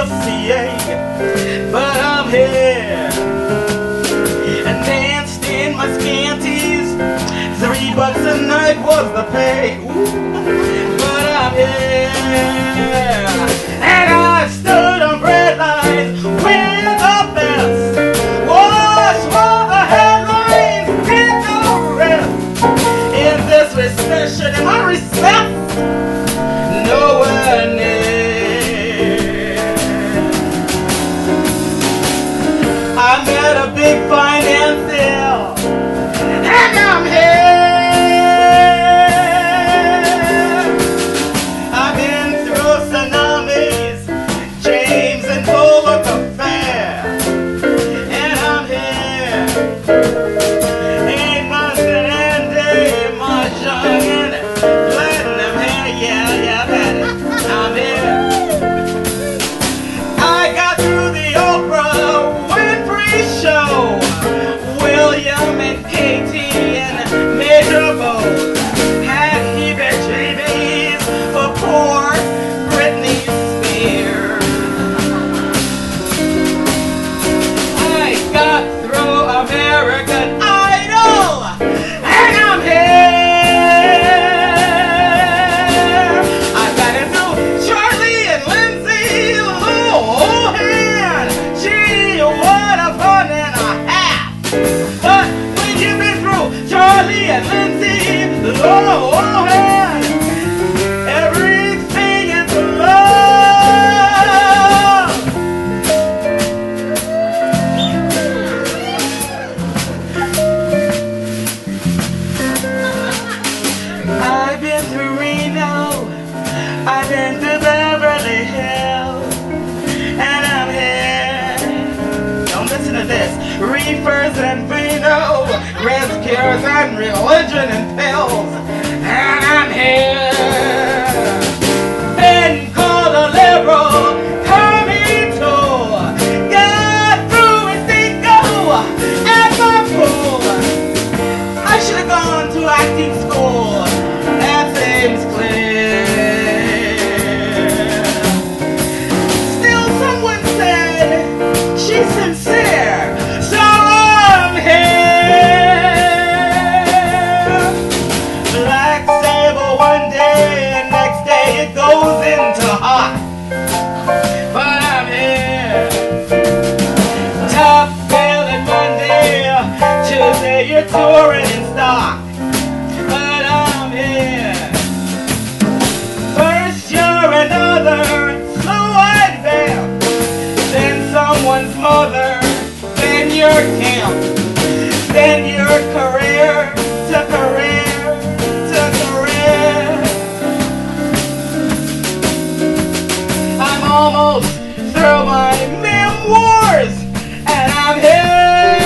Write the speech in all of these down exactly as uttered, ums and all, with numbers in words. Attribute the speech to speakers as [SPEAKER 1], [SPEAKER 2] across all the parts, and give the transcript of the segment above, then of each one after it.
[SPEAKER 1] S C A, but I'm here and danced in my scanties. Three bucks a night was the pay. Ooh, but I'm here, and I've stood on bread lines with the best. Watch what the headlines did the rest. In this recession, in my respect, nowhere near. I met a big financier, and I'm here. I've been through tsunamis, James and Bullock affair, and I'm here. Ain't my Sandy, my young and platinum hair, yeah, yeah, that I'm here. I got through the Oprah Winfrey show, William and Katie and Major Bowes had heebie-jeebies for poor Britney Spears. I got through American Idol, and I'm here. I got into Charlie and Lindsay Lohan. Gee, what a fun and a half. But when you've been through Charlie and Lindsay Lohan, everything is love. I've been through Reno, I've been to Beverly Hills, and I'm here. Don't listen to this. Reefers and vino, rest cures and religion and pills, and I'm here. Been called a liberal, comito, got through with Cinco at my pool. I should have gone to acting school, that seems clear. Still someone said she's sincere, so I'm here. Black sable one day and next day it goes into hot, but I'm here. Top billing Monday, Tuesday you're touring in stock, but I'm here. First you're another slow-eyed band, then someone's mother, then your camp, then your career to career to career. I'm almost through my memoirs, and I'm here.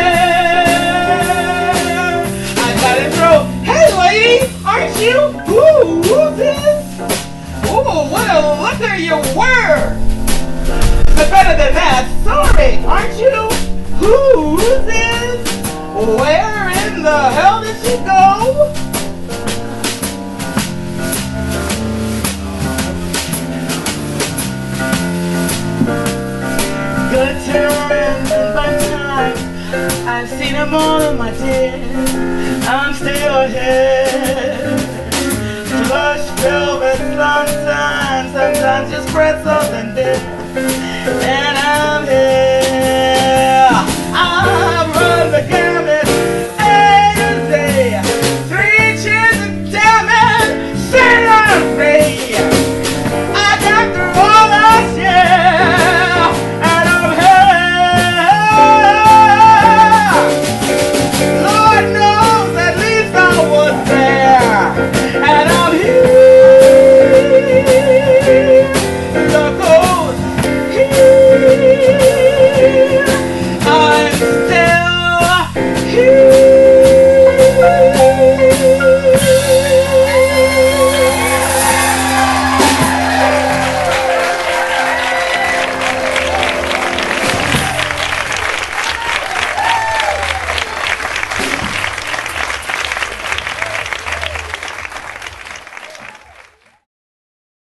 [SPEAKER 1] I got it through. Hey lady, aren't you? Ooh, who's this? Ooh, what a looker you were. But better than that, sorry, aren't you? Who's this? Where in the hell did she go? Good times and bad times, I've seen them all in my day. I'm still here. Flush velvet sometimes, sometimes just pretzels and dip.